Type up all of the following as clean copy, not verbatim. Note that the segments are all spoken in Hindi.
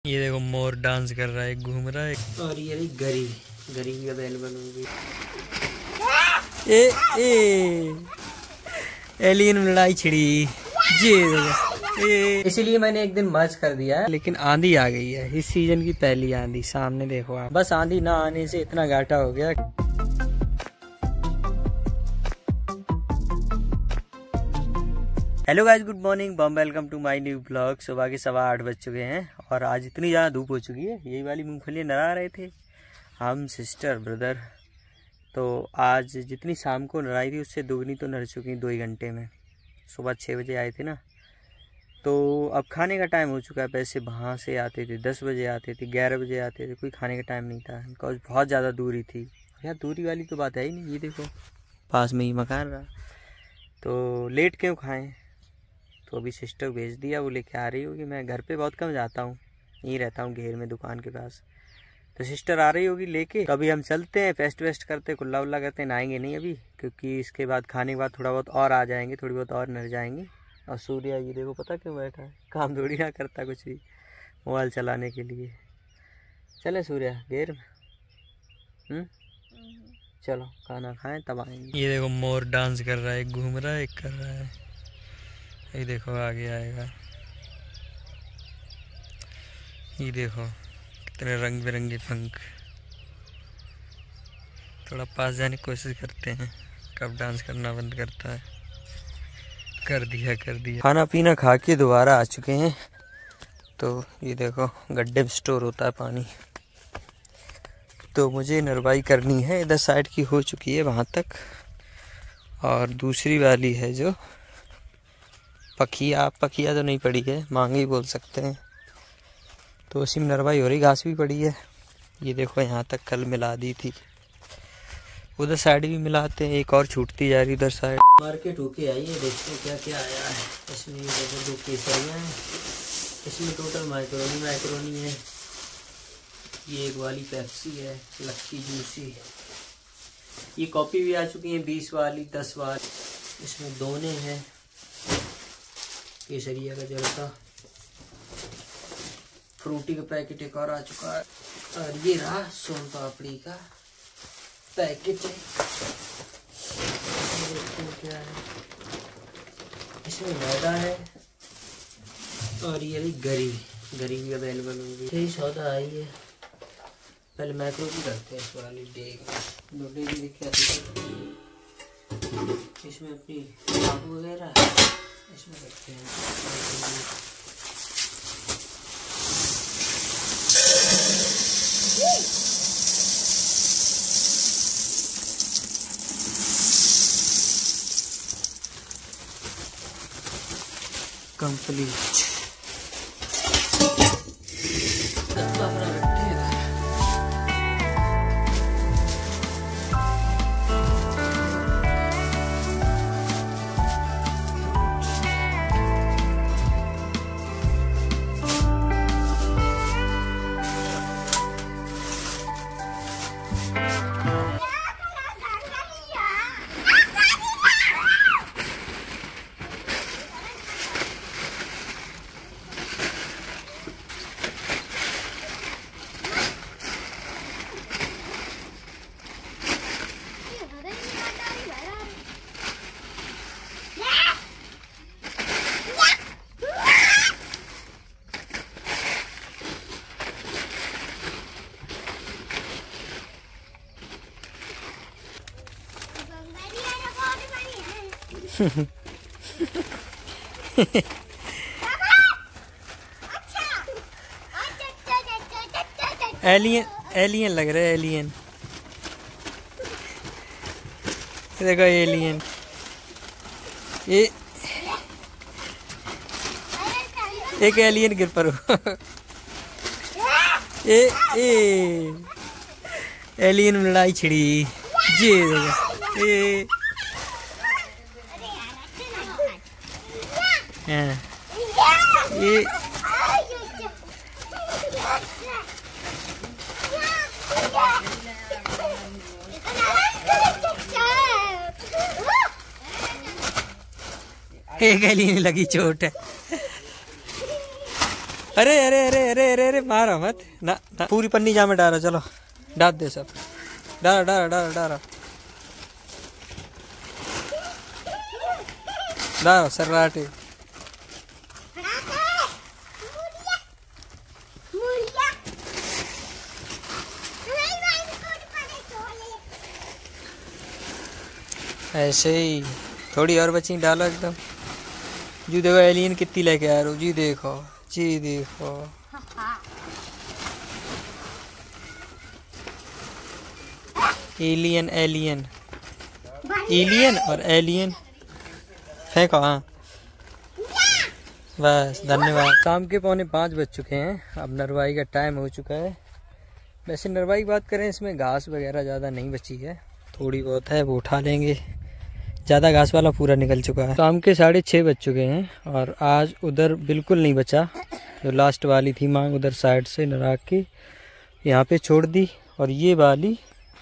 ये देखो मोर डांस कर रहा है, घूम रहा है। और ये रही गरी भी अवेलेबल होगी। एलियन में लड़ाई छिड़ी ये इसीलिए मैंने एक दिन मर्ज कर दिया है। लेकिन आंधी आ गई है, इस सीजन की पहली आंधी। सामने देखो आप, बस आंधी ना आने से इतना घाटा हो गया। हेलो गाइस, गुड मॉर्निंग, बम welcome to my new blog. सुबह के 8:15 बज चुके हैं और आज इतनी ज़्यादा धूप हो चुकी है। यही वाली मूंगफली नरा रहे थे हम सिस्टर ब्रदर। तो आज जितनी शाम को नराई थी उससे दुगनी तो नर चुकी 2 ही घंटे में। सुबह 6 बजे आए थे ना, तो अब खाने का टाइम हो चुका है। वैसे वहाँ से आते थे 10 बजे आते थे, 11 बजे आते थे, कोई खाने का टाइम नहीं था बिकॉज बहुत ज़्यादा दूरी थी। यार दूरी वाली तो बात है ही नहीं, ये देखो पास में ही मकान रहा, तो लेट क्यों खाएं। तो अभी सिस्टर को भेज दिया, वो लेके आ रही होगी। मैं घर पे बहुत कम जाता हूँ, यहीं रहता हूँ घेर में दुकान के पास। तो सिस्टर आ रही होगी लेके। कभी हम चलते हैं, फेस्ट वेस्ट करते, कुल्ला उल्ला करते, नहाएंगे नहीं अभी, क्योंकि इसके बाद खाने के बाद थोड़ा बहुत और आ जाएंगे, थोड़ी बहुत और नर जाएंगे। और सूर्या ये देखो पता क्यों बैठा है, काम थोड़ी ना करता कुछ भी, मोबाइल चलाने के लिए। चले सूर्या घेर में, चलो खाना खाएं तब आएंगे। ये देखो मोर डांस कर रहा है, घूम रहा है, कर रहा है। ये देखो आगे आएगा, ये देखो कितने रंग बिरंगे पंख। थोड़ा पास जाने की कोशिश करते हैं, कब डांस करना बंद करता है। कर दिया। खाना पीना खा के दोबारा आ चुके हैं। तो ये देखो गड्ढे में स्टोर होता है पानी, तो मुझे नरवाई करनी है। इधर साइड की हो चुकी है वहाँ तक, और दूसरी वाली है जो पखिया तो नहीं पड़ी है, मांगी ही बोल सकते हैं। तो उसी में नरवाई हो रही, घास भी पड़ी है। ये देखो यहाँ तक कल मिला दी थी, उधर साइड भी मिलाते हैं। एक और छूटती जा रही उधर साइड। मार्केट होके आई है, देखते हैं क्या क्या आया है इसमें। ये देखो 2 केसरियाँ हैं, इसमें टोटल माइक्रोनी है। ये एक वाली पेप्सी है, लक्की जूसी। ये कॉपी भी आ चुकी है, 20 वाली 10 वाली। इसमें दोने हैं, केसरिया का जलता। फ्रूटी का पैकेट एक और आ चुका है, और ये रहा सोन पापड़ी का पैकेट है। क्या है इसमें, मैदा है। और ये रही गरी भी अवेलेबल होगी। यही सौदा आई है। पहले मैक्रो भी करते हैं इस वाली डेग में। 2 डेग लेके आते हैं, इसमें अपनी आलू वगैरह इसमें रखते हैं। कंप्लीट। एलियन लग रहा है, एलियन। देखो एलियन, ये एक एलियन गिर पर एलियन में लड़ाई छिड़ी ये एक एलियन लगी चोट है। अरे अरे अरे अरे अरे अरे मारा मत ना, ना। पूरी पन्नी जामे डालो, चलो डाल दे सब, डालो डालो डालो डालो डालो सर्राटे। ऐसे ही थोड़ी और बची डालो एकदम। जी देखो एलियन कितनी लेके आ रहे हो, जी देखो जी देखो। एलियन एलियन एलियन और एलियन फेंको। हाँ बस धन्यवाद। शाम के 4:45 बज चुके हैं, अब नरवाई का टाइम हो चुका है। वैसे नरवाई की बात करें, इसमें घास वगैरह ज़्यादा नहीं बची है, थोड़ी बहुत है वो उठा लेंगे, ज़्यादा घास वाला पूरा निकल चुका है। शाम के 6:30 बज चुके हैं और आज उधर बिल्कुल नहीं बचा, जो लास्ट वाली थी मांग उधर साइड से नरा के यहाँ पे छोड़ दी और ये वाली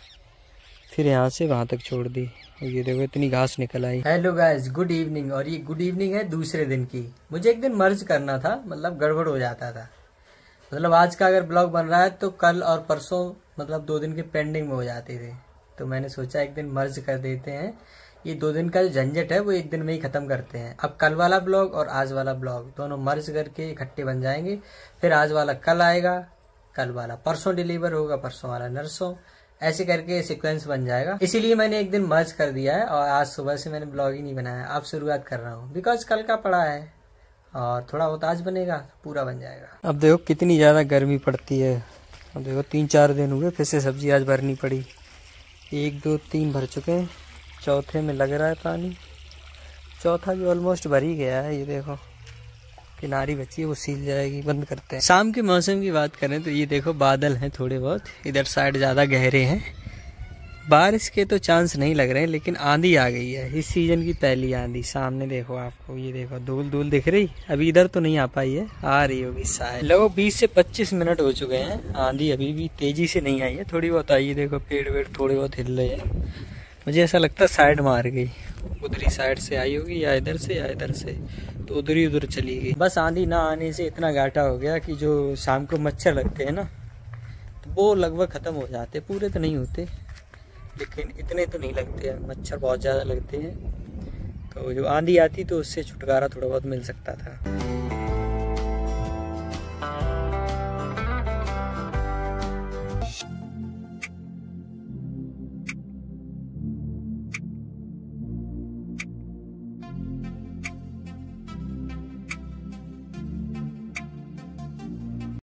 फिर यहाँ से वहाँ तक छोड़ दी। ये देखो इतनी घास निकल आई। Hello guys, good evening. और ये गुड इवनिंग है दूसरे दिन की। मुझे एक दिन मर्ज करना था, मतलब गड़बड़ हो जाता था। मतलब आज का अगर ब्लॉग बन रहा है तो कल और परसों मतलब 2 दिन के पेंडिंग में हो जाते थे, तो मैंने सोचा एक दिन मर्ज कर देते हैं। ये 2 दिन का जो झंझट है वो एक दिन में ही खत्म करते हैं। अब कल वाला ब्लॉग और आज वाला ब्लॉग दोनों मर्ज करके इकट्ठे बन जाएंगे। फिर आज वाला कल आएगा, कल वाला परसों डिलीवर होगा, परसों वाला नरसों, ऐसे करके सीक्वेंस बन जाएगा। इसीलिए मैंने एक दिन मर्ज कर दिया है और आज सुबह से मैंने ब्लॉग ही नहीं बनाया, अब शुरुआत कर रहा हूँ। बिकॉज कल का पड़ा है और थोड़ा बहुत आज बनेगा, पूरा बन जाएगा। अब देखो कितनी ज़्यादा गर्मी पड़ती है। अब देखो 3-4 दिन हुए फिर से सब्जी आज भरनी पड़ी। 1 2 3 भर चुके हैं, चौथे में लग रहा है पानी, चौथा भी ऑलमोस्ट भर ही गया है। ये देखो किनारी बची है, वो सील जाएगी, बंद करते हैं। शाम के मौसम की बात करें तो ये देखो बादल हैं थोड़े बहुत, इधर साइड ज़्यादा गहरे हैं। बारिश के तो चांस नहीं लग रहे हैं, लेकिन आंधी आ गई है, इस सीजन की पहली आंधी। सामने देखो आपको, ये देखो धूल धूल दिख रही, अभी इधर तो नहीं आ पाई है, आ रही होगी शायद। लगभग 20 से 25 मिनट हो चुके हैं, आंधी अभी भी तेजी से नहीं आई है, थोड़ी बहुत आई है। देखो पेड़ वेड़ थोड़े बहुत हिल रहे हैं, मुझे ऐसा लगता है साइड मार गई, उधरी साइड से आई होगी या इधर से या इधर से, तो उधर ही उधर चली गई। बस आंधी ना आने से इतना घाटा हो गया कि जो शाम को मच्छर लगते हैं ना, तो वो लगभग ख़त्म हो जाते, पूरे तो नहीं होते लेकिन इतने तो नहीं लगते हैं, मच्छर बहुत ज़्यादा लगते हैं। तो जो आंधी आती तो उससे छुटकारा थोड़ा बहुत मिल सकता था।